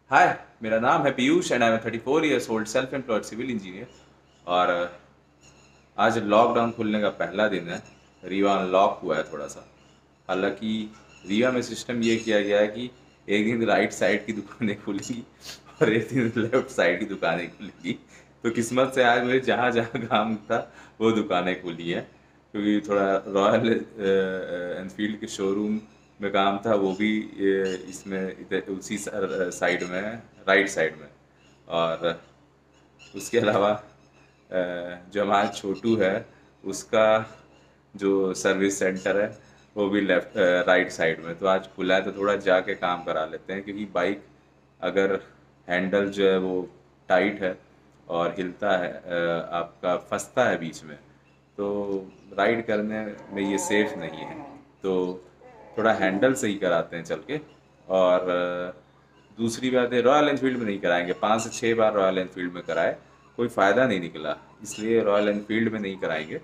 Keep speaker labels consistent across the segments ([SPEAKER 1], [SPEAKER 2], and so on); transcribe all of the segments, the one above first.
[SPEAKER 1] हाय, मेरा नाम है Piyush and I am 34 years old self employed civil engineer. और आज लॉकडाउन खुलने का पहला दिन है। रीवा अनलॉक हुआ है थोड़ा सा। हालांकि रीवा में सिस्टम ये किया गया है कि एक दिन राइट साइड की दुकानें खुलेंगी और एक दिन लेफ्ट साइड की दुकानें खुलेंगी। तो किस्मत से आज मुझे जहाँ जहाँ काम था वो दुकानें खुली हैं, क्योंकि थोड़ा रॉयल एनफील्ड के शोरूम में काम था, वो भी इसमें इधर उसी साइड में है, राइट साइड में। और उसके अलावा जो हमारा छोटू है, उसका जो सर्विस सेंटर है वो भी लेफ्ट राइट साइड में। तो आज खुला है तो थोड़ा जाके काम करा लेते हैं, क्योंकि बाइक अगर हैंडल जो है वो टाइट है और हिलता है, आपका फंसता है बीच में, तो राइड करने में ये सेफ नहीं है। तो थोड़ा हैंडल सही कराते हैं चल के। और दूसरी बात है, रॉयल एनफील्ड में नहीं कराएंगे। 5 से 6 बार रॉयल एनफील्ड में कराए, कोई फ़ायदा नहीं निकला, इसलिए रॉयल एनफील्ड में नहीं कराएंगे।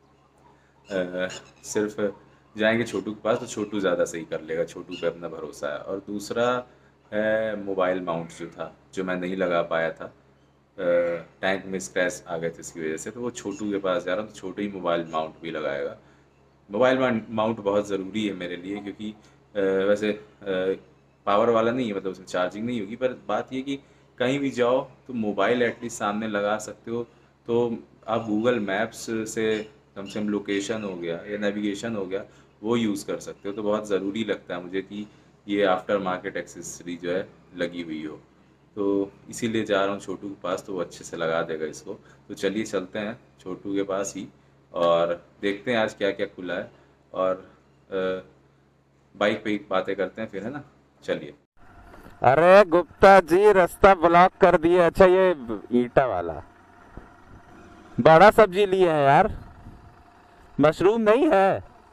[SPEAKER 1] सिर्फ जाएंगे छोटू के पास, तो छोटू ज़्यादा सही कर लेगा, छोटू पे अपना भरोसा है। और दूसरा है मोबाइल माउंट जो था, जो मैं नहीं लगा पाया था, टैंक में स्क्रैच आ गए थे इसकी वजह से, तो वो छोटू के पास जा रहा हूँ, तो छोटू ही मोबाइल माउंट भी लगाएगा। मोबाइल माउंट बहुत ज़रूरी है मेरे लिए, क्योंकि वैसे पावर वाला नहीं है, मतलब उसमें चार्जिंग नहीं होगी, पर बात ये कि कहीं भी जाओ तो मोबाइल एटलीस्ट सामने लगा सकते हो। तो आप गूगल मैप्स से कम से कम लोकेशन हो गया या नेविगेशन हो गया, वो यूज़ कर सकते हो। तो बहुत ज़रूरी लगता है मुझे कि ये आफ्टर मार्केट एक्सेसरी जो है लगी हुई हो। तो इसीलिए जा रहा हूँ छोटू के पास, तो वो अच्छे से लगा देगा इसको। तो चलिए चलते हैं छोटू के पास ही, और देखते हैं आज क्या क्या खुला है। और बाइक पे ही बातें करते हैं फिर, है ना। चलिए।
[SPEAKER 2] अरे गुप्ता जी, रास्ता ब्लॉक कर दिए। अच्छा, ये ईटा वाला बड़ा सब्जी लिए हैं यार। मशरूम नहीं है?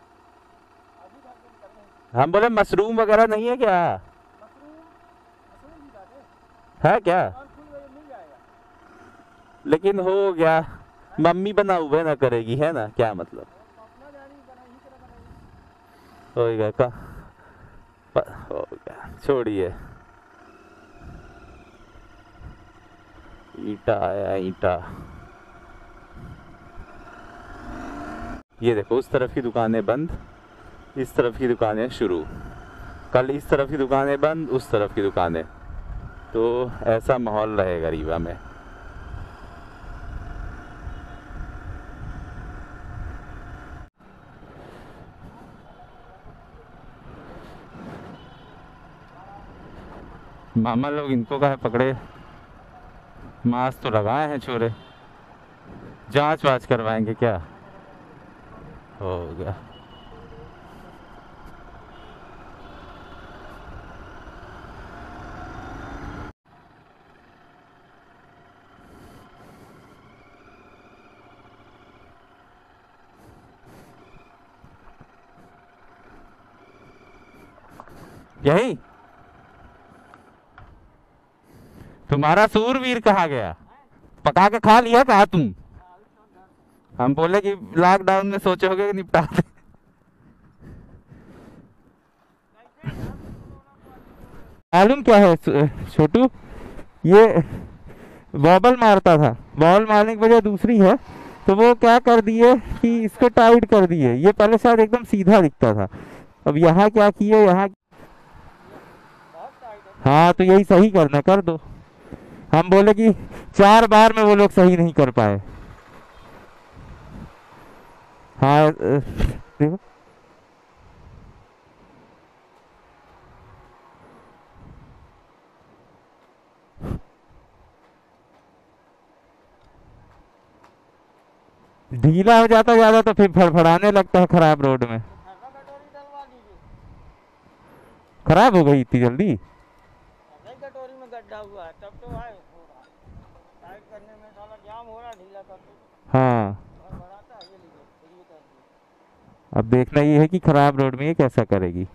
[SPEAKER 2] हम बोले मशरूम वगैरह नहीं है क्या? है क्या? लेकिन हो गया, मम्मी बना हुए ना करेगी, है ना, क्या मतलब। हो गया का हो गया, छोड़िए। ईटा आया, ईटा। ये देखो, उस तरफ की दुकानें बंद, इस तरफ की दुकानें शुरू। कल इस तरफ की दुकानें बंद, उस तरफ की दुकानें। तो ऐसा माहौल रहेगा रीवा में। मामा लोग इनको कहा पकड़े, मास्क तो लगाए हैं छोरे। जांच वाच करवाएंगे क्या? हो गया। यही तुम्हारा सूरवीर कहा गया? पका के खा लिया कहा तुम? हम बोले कि लॉकडाउन में सोचे होगे कि निपटा दे। मालूम क्या है छोटू, ये बॉबल मारता था। बॉल मारने की वजह दूसरी है, तो वो क्या कर दिए कि इसको टाइट कर दिए। ये पहले शायद एकदम सीधा दिखता था, अब यहाँ क्या किए, यहाँ। हाँ, तो यही सही करना, कर दो। हम बोले कि 4 बार में वो लोग सही नहीं कर पाए। हाँ, देखो, ढीला हो जाता ज्यादा तो फिर फड़फड़ाने लगता है खराब रोड में। खराब हो गई इतनी जल्दी?
[SPEAKER 3] नहीं, कटोरी में गड्ढा हुआ है तब तो आए हो रहा है। टाइट करने में साला जाम हो रहा है, ढीला करते
[SPEAKER 2] हाँ,
[SPEAKER 3] और बढ़ाता है। ये लीजिए, ये कर दिए।
[SPEAKER 2] अब देखना ये है कि खराब रोड में ये कैसा करेगी।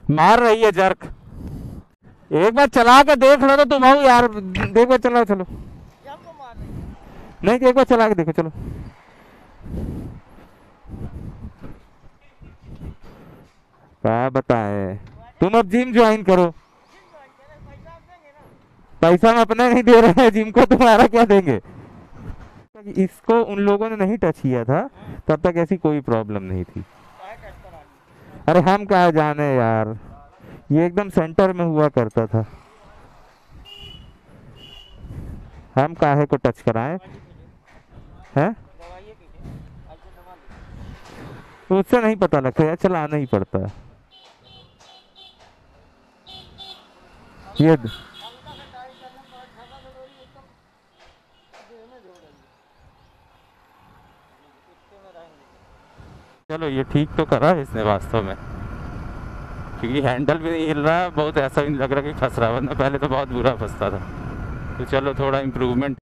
[SPEAKER 2] मार रही है जर्क। एक बार चला के देख लो तो तुम हो यार, एक बार चलाओ, चलो।
[SPEAKER 3] क्या को मार रही है?
[SPEAKER 2] नहीं, एक बार चला के देखो, चलो। क्या बताए, तुम अब जिम ज्वाइन करो।
[SPEAKER 3] जिम ज्वाइन करे, पैसा आप देंगे ना?
[SPEAKER 2] पैसा हम अपना नहीं दे रहे हैं जिम को, तुम्हारा क्या देंगे। इसको उन लोगों ने नहीं टच किया था, तब तक ऐसी कोई प्रॉब्लम नहीं थी।
[SPEAKER 3] काहे टच करा ली?
[SPEAKER 2] अरे हम कहाँ जाने यार, ये एकदम सेंटर में हुआ करता था, हम काहे को टच कराएं। हैं,
[SPEAKER 3] दवाइए कीजिए, आपको दवा ली।
[SPEAKER 2] तो उससे नहीं पता लगता यार, चलाना ही पड़ता है। ये
[SPEAKER 3] हल्का सा टाइट करना पड़ा, ठगा तो डोरी एकदम देह में जोड़ रही है। इतने में रहेंगे।
[SPEAKER 2] चलो, ये ठीक तो करा है इसने वास्तव में, क्योंकि हैंडल भी नहीं हिल रहा, बहुत ऐसा भी नहीं लग रहा कि फंस रहा, वरना पहले तो बहुत बुरा फंसता था। तो चलो, थोड़ा इम्प्रूवमेंट।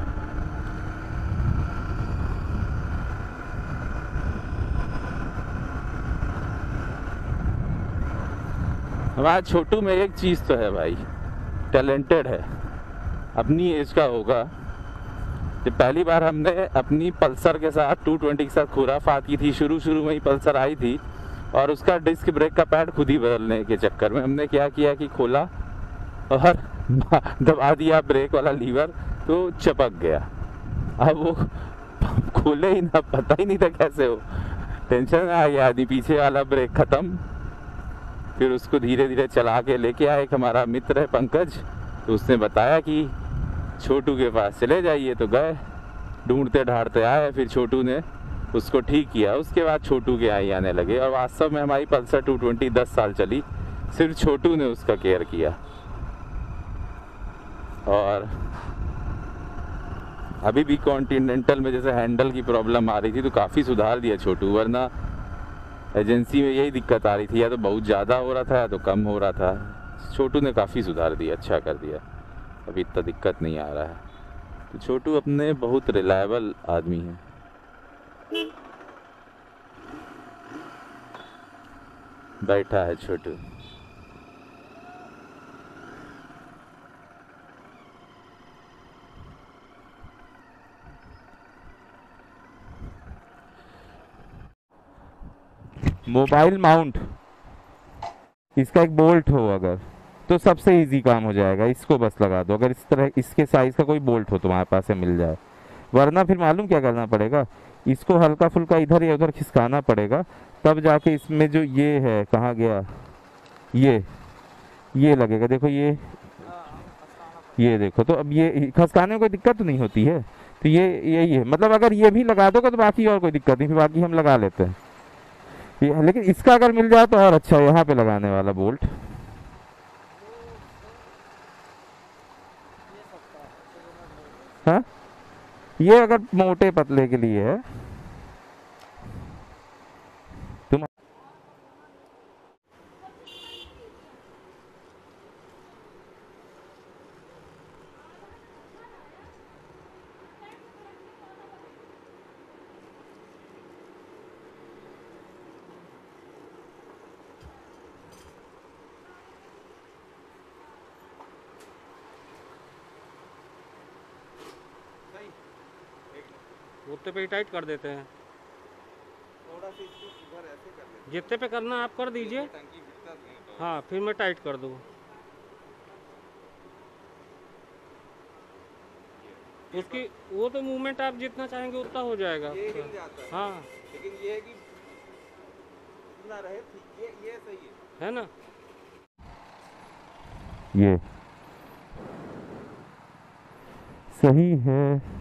[SPEAKER 2] हमारा छोटू में एक चीज़ तो है भाई, टैलेंटेड है, अपनी एज का होगा। जब पहली बार हमने अपनी पल्सर के साथ 220 के साथ खुराफात की थी, शुरू में ही पल्सर आई थी, और उसका डिस्क ब्रेक का पैड खुद ही बदलने के चक्कर में हमने क्या किया कि खोला और दबा दिया ब्रेक वाला लीवर, तो चपक गया। अब वो खोले ही ना, पता ही नहीं था कैसे हो, टेंशन आ गया आदमी, पीछे वाला ब्रेक खत्म। फिर उसको धीरे धीरे चला के लेके आया, एक हमारा मित्र है पंकज, तो उसने बताया कि छोटू के पास चले जाइए, तो गए, ढूंढते ढांढते आए, फिर छोटू ने उसको ठीक किया। उसके बाद छोटू के आई आने लगे, और वास्तव में हमारी पल्सर 220 10 साल चली, सिर्फ छोटू ने उसका केयर किया। और अभी भी कॉन्टिनेंटल में जैसे हैंडल की प्रॉब्लम आ रही थी, तो काफ़ी सुधार दिया छोटू, वरना एजेंसी में यही दिक्कत आ रही थी, या तो बहुत ज़्यादा हो रहा था या तो कम हो रहा था। छोटू ने काफ़ी सुधार दिया, अच्छा कर दिया, अभी इतना दिक्कत नहीं आ रहा है। तो छोटू अपने बहुत रिलायबल आदमी है। बैठा है छोटू। मोबाइल माउंट, इसका एक बोल्ट हो अगर, तो सबसे इजी काम हो जाएगा। इसको बस लगा दो, अगर इस तरह इसके साइज का कोई बोल्ट हो तुम्हारे पास से मिल जाए, वरना फिर मालूम क्या करना पड़ेगा, इसको हल्का फुल्का इधर या उधर खिसकाना पड़ेगा, तब जाके इसमें जो ये है, कहाँ गया, ये लगेगा। देखो ये देखो, तो अब ये खसकाने में कोई दिक्कत तो नहीं होती है। तो ये यही है, मतलब अगर ये भी लगा दोगे तो बाकी और कोई दिक्कत नहीं, फिर बाकी हम लगा लेते हैं ये। लेकिन इसका अगर मिल जाए तो और अच्छा है, यहाँ पे लगाने वाला बोल्ट। हाँ, ये अगर मोटे पतले के लिए है। तुम
[SPEAKER 4] गुत्ते पे ही टाइट कर देते हैं,
[SPEAKER 1] थोड़ा सा इसको इधर ऐसे कर देते
[SPEAKER 4] जितने पे करना आप कर दीजिए।
[SPEAKER 1] हैं, टंकी गिरता नहीं है तो।
[SPEAKER 4] हाँ, फिर मैं टाइट कर दूँ। उसकी वो तो मूवमेंट आप जितना चाहेंगे उतना हो जाएगा
[SPEAKER 1] ये हिल
[SPEAKER 4] आपका।
[SPEAKER 1] जाता है,
[SPEAKER 4] हाँ,
[SPEAKER 1] लेकिन ये है कि ना रहे ठीक, ये सही है।
[SPEAKER 4] है ना।
[SPEAKER 2] ये सही है।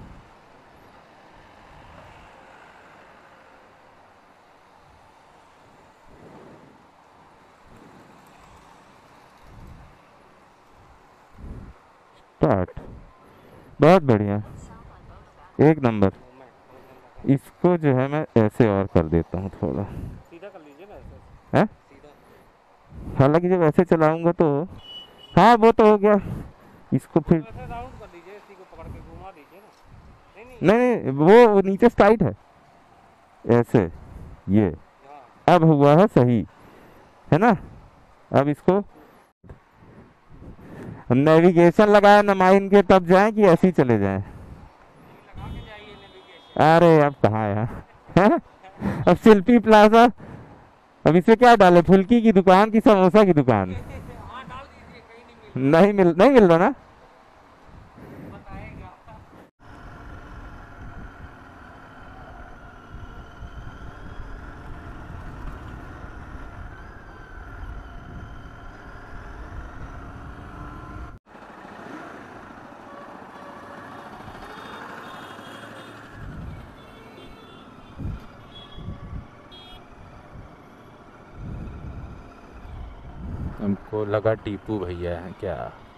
[SPEAKER 2] स्टार्ट, बहुत बढ़िया, एक नंबर। इसको जो है मैं ऐसे और कर देता हूँ थोड़ा,
[SPEAKER 4] सीधा कर लीजिए ना ऐसे।
[SPEAKER 2] है।
[SPEAKER 4] सीधा
[SPEAKER 2] हालांकि जब ऐसे चलाऊंगा तो, हाँ वो तो हो गया। इसको फिर
[SPEAKER 4] ऐसे राउंड कर दीजिए, इसी को पकड़ के घुमा दीजिए ना। नहीं नहीं,
[SPEAKER 2] नहीं, वो नीचे से टाइट है, ऐसे। ये
[SPEAKER 4] हाँ
[SPEAKER 2] अब हुआ है सही, है ना। अब इसको नेविगेशन लगाया ना माइन के, तब जाएं कि ऐसे ही चले जाएं? अरे अब कहाँ यार अब शिल्पी प्लाजा, अब इसमें क्या डाले, फुल्की की दुकान की समोसा की दुकान? नहीं मिल रहा ना। हमको लगा टीपू भैया हैं क्या।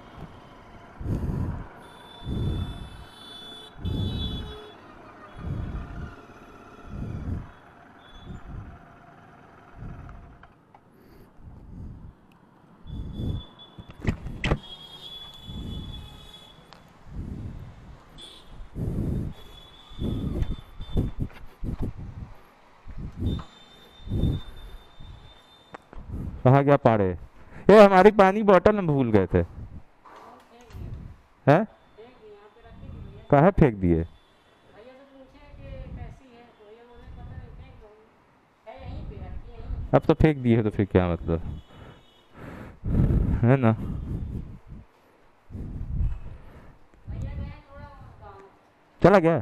[SPEAKER 2] कहाँ गया पाड़े? ये हमारी पानी बोतल हम भूल गए थे। हैं? कहाँ फेंक दिए? अब तो फेंक दिए तो फिर क्या मतलब है ना। चला गया?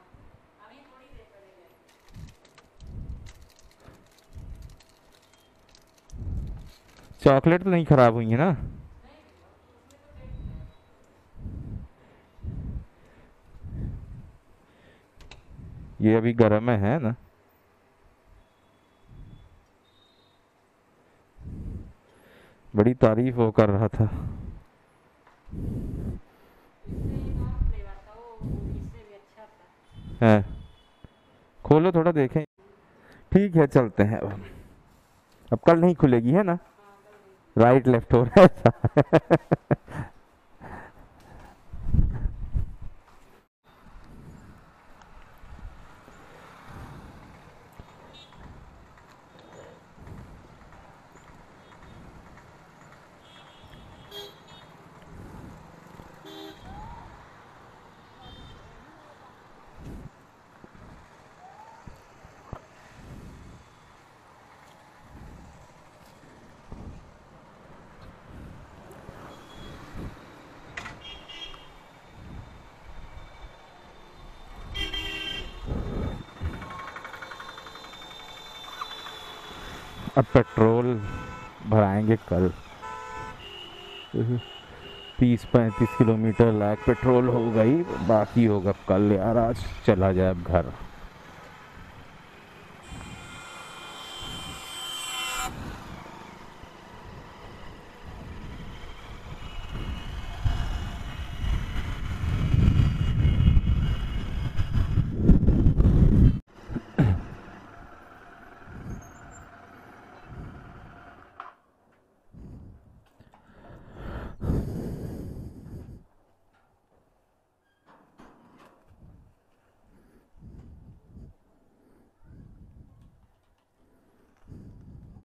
[SPEAKER 2] चॉकलेट तो नहीं खराब हुई है ना? ये अभी गर्म है ना? बड़ी तारीफ वो कर रहा था। है, खोलो थोड़ा देखें। ठीक है चलते हैं अब कल नहीं खुलेगी है ना? राइट लेफ्ट हो रहा है अब पेट्रोल भराएंगे कल। 30-35 किलोमीटर लायक पेट्रोल हो गई, बाकी होगा कल यार। आज चला जाए अब घर।